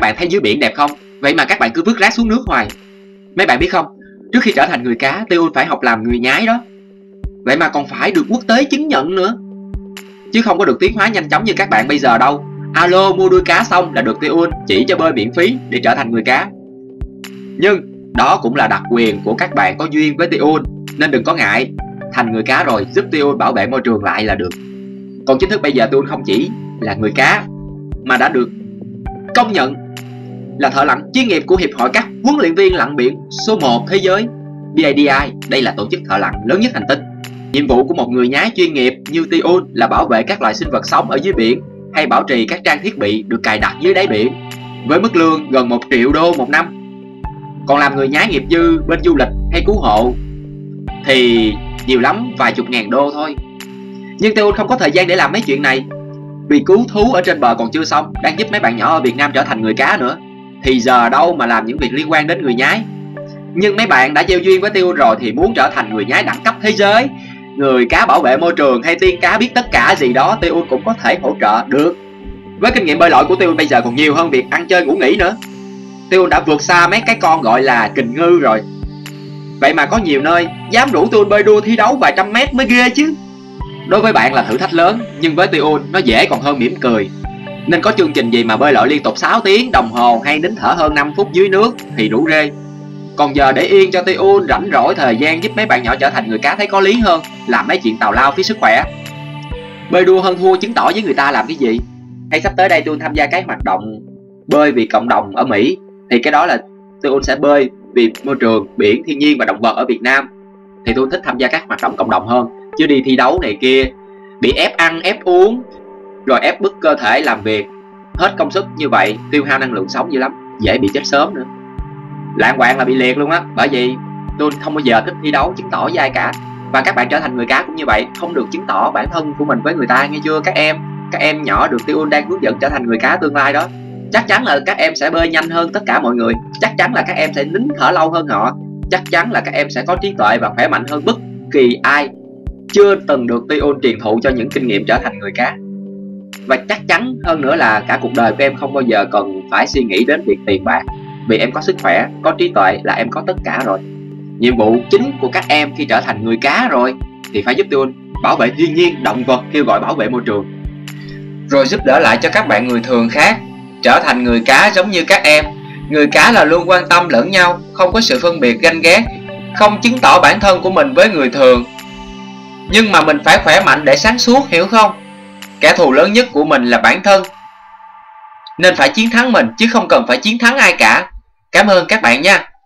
bạn thấy dưới biển đẹp không? Vậy mà các bạn cứ vứt rác xuống nước hoài. Mấy bạn biết không, trước khi trở thành người cá, Tiêu phải học làm người nhái đó. Vậy mà còn phải được quốc tế chứng nhận nữa, chứ không có được tiến hóa nhanh chóng như các bạn bây giờ đâu. Alo, mua đuôi cá xong là được Tiêu chỉ cho bơi miễn phí để trở thành người cá. Nhưng đó cũng là đặc quyền của các bạn có duyên với Tiêu, nên đừng có ngại. Thành người cá rồi giúp Tiêu bảo vệ môi trường lại là được. Còn chính thức bây giờ Tiêu không chỉ là người cá mà đã được công nhận là thợ lặn chuyên nghiệp của Hiệp hội các huấn luyện viên lặn biển số 1 thế giới BADI. Đây là tổ chức thợ lặn lớn nhất hành tinh. Nhiệm vụ của một người nhái chuyên nghiệp như Tiêu là bảo vệ các loài sinh vật sống ở dưới biển hay bảo trì các trang thiết bị được cài đặt dưới đáy biển với mức lương gần 1 triệu đô một năm. Còn làm người nhái nghiệp dư bên du lịch hay cứu hộ thì nhiều lắm vài chục ngàn đô thôi. Nhưng Tiêu không có thời gian để làm mấy chuyện này, vì cứu thú ở trên bờ còn chưa xong, đang giúp mấy bạn nhỏ ở Việt Nam trở thành người cá nữa, thì giờ đâu mà làm những việc liên quan đến người nhái. Nhưng mấy bạn đã gieo duyên với Tiêu rồi thì muốn trở thành người nhái đẳng cấp thế giới, người cá bảo vệ môi trường hay tiên cá biết tất cả gì đó, Tiêu cũng có thể hỗ trợ được. Với kinh nghiệm bơi lội của Tiêu bây giờ còn nhiều hơn việc ăn chơi ngủ nghỉ nữa. Tiêu đã vượt xa mấy cái con gọi là kình ngư rồi. Vậy mà có nhiều nơi dám rủ Tiêu bơi đua thi đấu vài trăm mét mới ghê chứ. Đối với bạn là thử thách lớn, nhưng với Tiêu nó dễ còn hơn mỉm cười. Nên có chương trình gì mà bơi lội liên tục 6 tiếng đồng hồ hay nín thở hơn 5 phút dưới nước thì rủ rê. Còn giờ để yên cho Tiêu rảnh rỗi thời gian giúp mấy bạn nhỏ trở thành người cá thấy có lý hơn làm mấy chuyện tào lao phí sức khỏe. Bơi đua hơn thua chứng tỏ với người ta làm cái gì. Hay sắp tới đây Tiêu tham gia cái hoạt động bơi vì cộng đồng ở Mỹ, thì cái đó là Tiêu sẽ bơi vì môi trường, biển, thiên nhiên và động vật ở Việt Nam. Thì tôi thích tham gia các hoạt động cộng đồng hơn, chứ đi thi đấu này kia bị ép ăn, ép uống, rồi ép bức cơ thể làm việc hết công sức như vậy, tiêu hao năng lượng sống dữ lắm, dễ bị chết sớm nữa. Lạng quạng là bị liệt luôn á. Bởi vì tôi không bao giờ thích thi đấu chứng tỏ với ai cả. Và các bạn trở thành người cá cũng như vậy, không được chứng tỏ bản thân của mình với người ta, nghe chưa các em? Các em nhỏ được Tiêu đang hướng dẫn trở thành người cá tương lai đó. Chắc chắn là các em sẽ bơi nhanh hơn tất cả mọi người, chắc chắn là các em sẽ nín thở lâu hơn họ, chắc chắn là các em sẽ có trí tuệ và khỏe mạnh hơn bất kỳ ai chưa từng được Tiêu truyền thụ cho những kinh nghiệm trở thành người cá. Và chắc chắn hơn nữa là cả cuộc đời của em không bao giờ cần phải suy nghĩ đến việc tiền bạc, vì em có sức khỏe, có trí tuệ là em có tất cả rồi. Nhiệm vụ chính của các em khi trở thành người cá rồi thì phải giúp Tiêu bảo vệ thiên nhiên, động vật, kêu gọi bảo vệ môi trường, rồi giúp đỡ lại cho các bạn người thường khác trở thành người cá giống như các em. Người cá là luôn quan tâm lẫn nhau, không có sự phân biệt ganh ghét, không chứng tỏ bản thân của mình với người thường. Nhưng mà mình phải khỏe mạnh để sáng suốt, hiểu không? Kẻ thù lớn nhất của mình là bản thân, nên phải chiến thắng mình chứ không cần phải chiến thắng ai cả. Cảm ơn các bạn nha.